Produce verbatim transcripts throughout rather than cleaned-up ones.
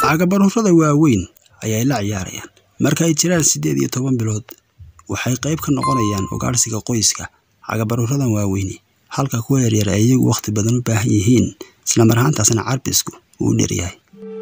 cagabaruurada waaweyn ayay la ciyaarayaan marka ay jiraan sideed iyo toban bilood waxay qayb ka noqonayaan ugaarsiga qoyska cagabaruuradan waaweyn halka kuwa yaryar ay iyagu waqti badan u baahan yihiin isla mar ahaantaasna carbisku uu dheeryahay.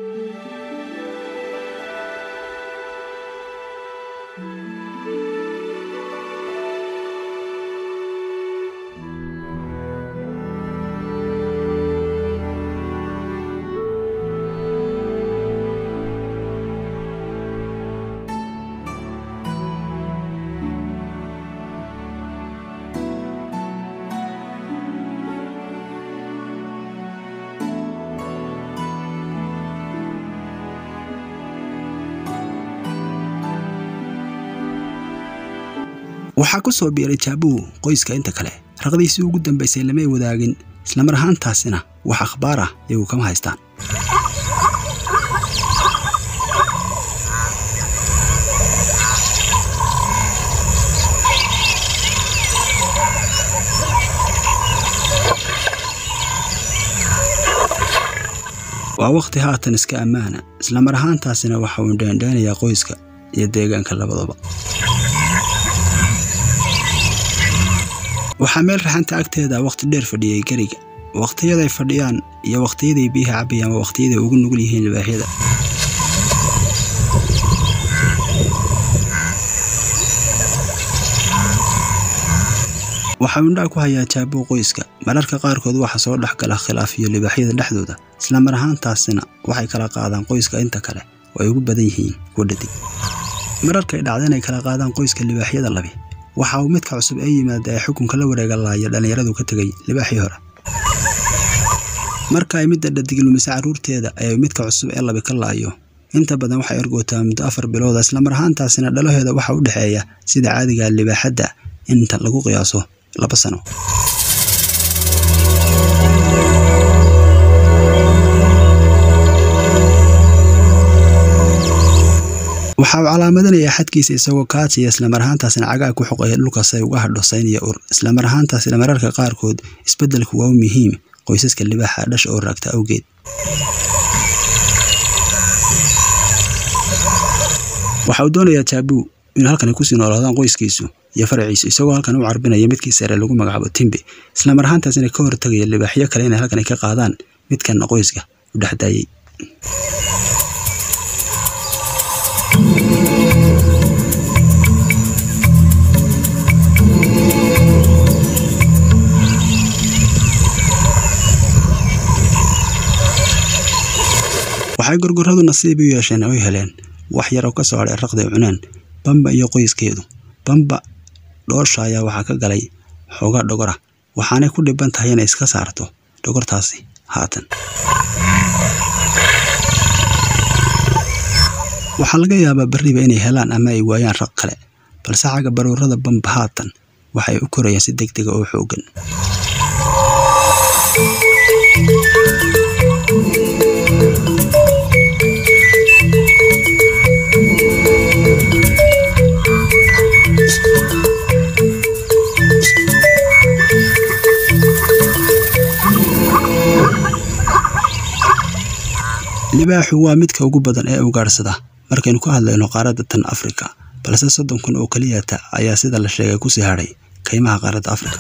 waxaa ku soo biiray Jabuu qoyska inta kale raqdiisii ugu dambeysay lama wadaagin isla mar ahaantaasina wax akhbaar ah iyagu kama haystaan. waa waqti haatan iska amaana isla mar ahaantaasina waxa uu dheendheenayaa qoyska iyo deegaanka labadaba. waxaa meel raxanta agteeda waqti dheer fadhiyay gariga waqtiyada ay fadhiyaan iyo waqtiyada ay biyaha cabayaan waa waqtiyada ugu nugul yihiin libaaxyada. waxa uu indhaha ku hayaa Jabuu qoyska mararka qaarkood waxa soo dhaxgala khilaaf iyo libaaxyada dhexdooda isla mar ahaantaasina waxay kala qaadaan qoyska inta kale oo ay ugu badan yihiin wadadii mararka ay dhacdeen ay kala qaadaan qoyska libaaxyada labi waxa uu midka cusub ay yimaada ay xukunka la wareega laaya dhalinyaradu ka tagay libaaxii hore marka ay midda dhadig lumisa caruurteeda ay midka cusub ee labi ka laayo inta badan waxay ergootaa muddo afar bilood isla mar ahaantaasina dhalaheeda waxa u dhaxeeya sida caadiga libaaxada inta lagu qiyaaso laba sano. waxa uu calaamadinaya xadkiisa isagoo kaatiya isla mar ahaantaasina cagaa ku xoqaya dhulkaas ay uga hadho sayn iyo ur isla mar ahaantaasina mararka qaarkood isbeddelku waa muhiim qoysaska libaaxa dhasha oo raagta awgeed. waxa uu doonayaa Jabuu in halkan ku sii noolaadaan qoyskiisu iyo faraciisu isagoo halkan u carbinaya midkii sare lagu magacaabo Timbe isla mar ahaantaasina ka hortagaya libaaxyo kale inay halkan ka qaadaan midkan qoyska u dhaxdaayay. waxay gorgoradu nasiib u yeesheen oo heleen wax yar oo ka soo haray raqday cunaan Bamba iyo qoyskeedu. Bamba dhoosha ayaa waxa ka galay xooga dhogora waxaanay ku dhiban tahay inay iska saarto dhogortaasi haatan. waxaa laga yaabaa bariba inay helaan ama ay waayaan raq kale balse cagabaruurada Bamba haatan waxay u korayaan si degdeg ah oo xoogan. libaaxu waa midka ugu badan ee ugaarsada markaynu ku hadlayno qaaradda tan Afrika balse soddon kun oo kaliya ta ayaa sida la sheegay ku sii haray kaymaha qaaradda Afrika.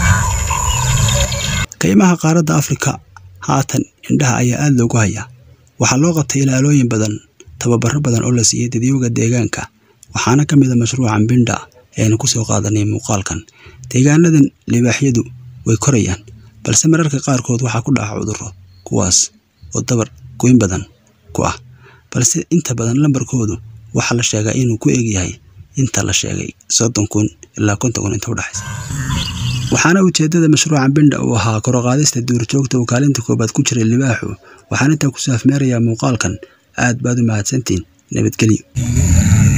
kaymaha qaaradda Afrika haatan indhaha ayaa aad loogu hayaa waxaa loo qabtay ilaalooyin badan tababaro badan oo la siiyay dadweynaha deegaanka waxaana ka mid ah mashruuca Mbinda ee aan ku soo qaadanay muuqaalkan. deegaanadan libaaxyadu way korayaan balse mararka qaarkood waxa ku dhaca cudurro kuwaas oo dabar goyn badan ku ah balse inta badan lambarkoodu waxa la sheegay inuu ku eeg yahay inta la sheegay soddon kun ilaa konton kun inta u dhaxaysa. waxaana ujeedada mashruuca Mbinda uu ahaa kor u qaadista duurjoogta oo kaalinta koobaad ku jiray libaaxu waxaana inta ku saafmeeraya muuqaalkan aad baad u mahadsantiin nabadgelyo.